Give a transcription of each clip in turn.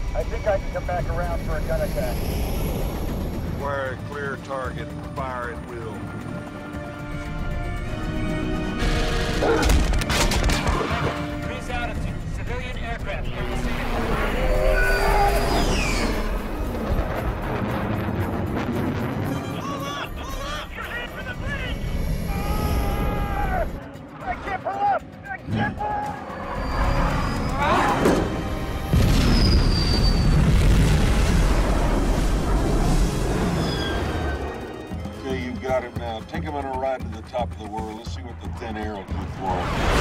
I think I can come back around for a gun attack. Require a clear target. Fire at will. Increase altitude. Civilian aircraft in the vicinity. I can't pull up! I can't pull up! Okay, you've got it now. Take him on a ride to the top of the world. Let's see what the thin air will do for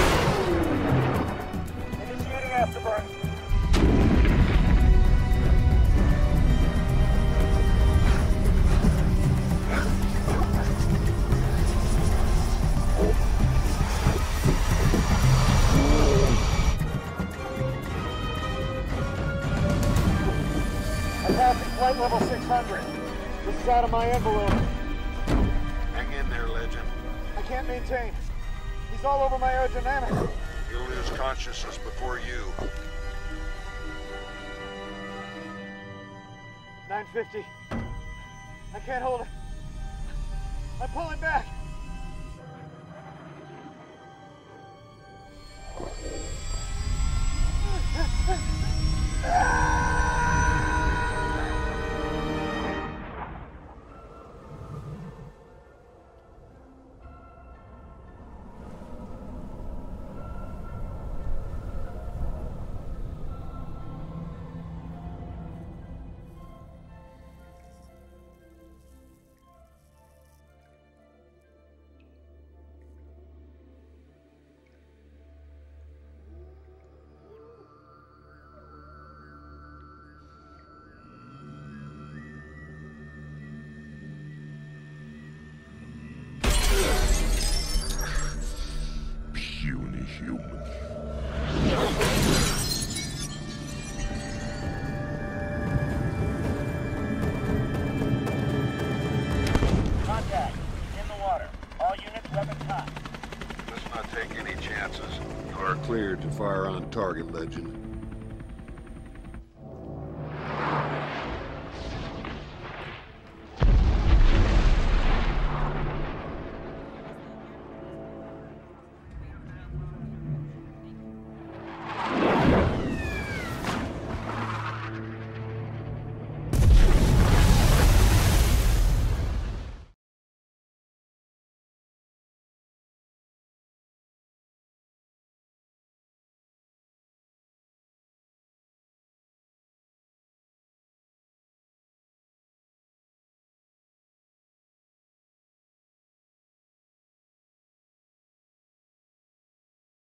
him. Initiating afterburn. I'm passing flight level 600. This is out of my envelope. Hang in there, Legend. I can't maintain. He's all over my aerodynamics. He'll lose consciousness before you. 950. I can't hold it. I'm pulling back. Puny human. Contact. In the water. All units weapons hot. Let's not take any chances. You are cleared to fire on target, Legend.